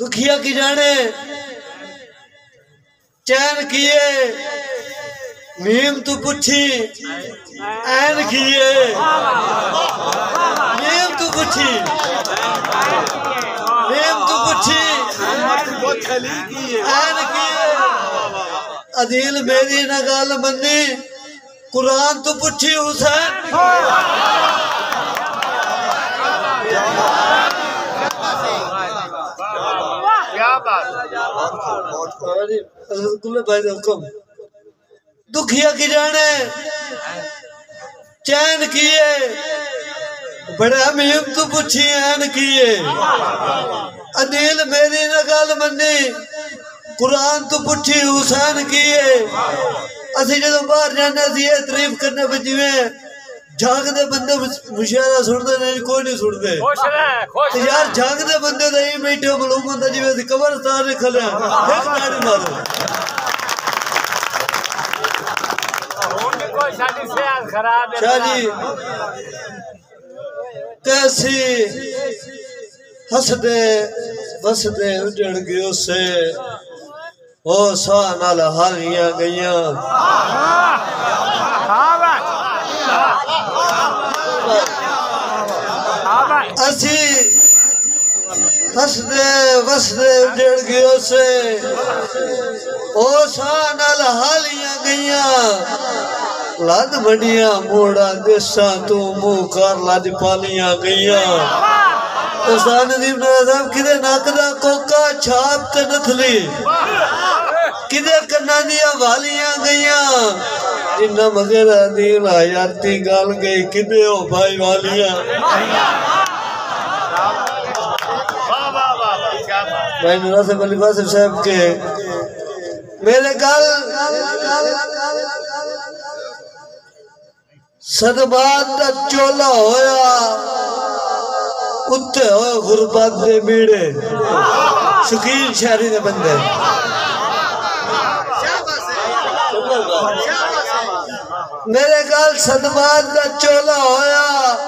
دکھیا کی جانے چین کیے میم تو پچھی این کیے میم تو پچھی میم تو پچھی این کیے عدیل میری نگال منی قرآن تو پچھی حسین دکھیا کی جانے چین کیے بڑے مہم تو پوچھی این کیے عدیل میری نگال منی قرآن تو پوچھی حسین کیے اسی جدو باہر جانے سی یہ تعریف کرنے پہ جیویں جھاگ دے بندے مشاہدہ سن دے نہیں کوئی نہیں سن دے یار جھاگ دے بندے دے ہی بیٹھے معلوم ہوتا جیویں سی قبرستان نے کھلے ایک تاڑی مارو شاہ جی کیسی ہس دے بس دے اجڑ گئے سے او ساہ نال حالیاں گئیاں اسی ہس دے بس دے اجڑ گئے سے او ساہ نال حالیاں گئیاں لاد بڑیاں موڑا گساں تو مو کر لاد پالیاں گئیاں استاد ندیم نظام کدے ناکدہ کوکا چھاپ تے نتھلی کدے کنانیاں والیاں گئیاں جنہ مغیرہ دیل آیارتی گال گئی کدے ہو بھائی والیاں بھائی نراسب علی باسف صاحب کے میرے گال صدبات دا چولا ہویا اتے ہوئے غربات دے بیڑے شکیل شہری دے بندے میرے گال صدبات دا چولا ہویا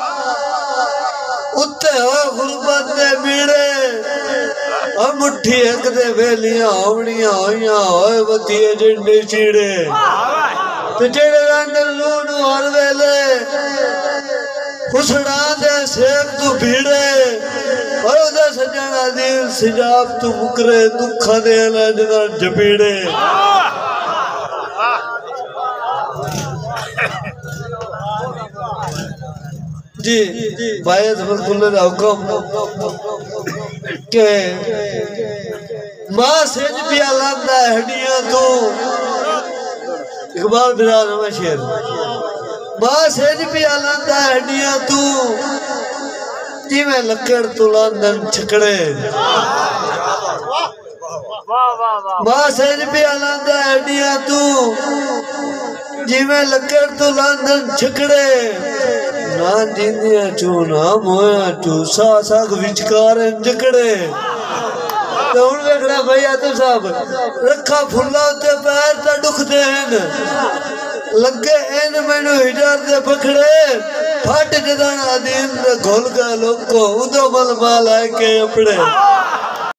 اتے ہوئے غربات دے بیڑے اور مٹھی ایک دے ویلیاں ہوڑیاں ہویاں ہوئے بتیے جنڈے چیڑے تو جڑے راندر لونو اور ویلے خسڑان دے سیک تو بھیڑے اور دے سجانہ دیل سجاب تو مکرے دکھا دے اللہ جنر جبیڑے جی باید بالکل دا حکم کہ ماں سج پیا لاندہ ہڈیاں تو اقبال براد ہمیں شیر ماں سج پیا لاندہ ہڈیاں تو جی میں لکڑ تو لاندن چھکڑے ماں سج پیا لاندہ ہڈیاں تو جی میں لکڑ تو لاندن چھکڑے نان جیندیاں چونا مویا چو سا ساگ وچکارن جکڑے تو ان ویکھنا بھائی آتم صاحب رکھا پھلا ہوتے پیر تا ڈکھ دین لگے این مینو ہجار دے پکڑے پھاٹ جدان آدین دے گھول گا لوگ کو اندو مل مال آئے کے اپڑے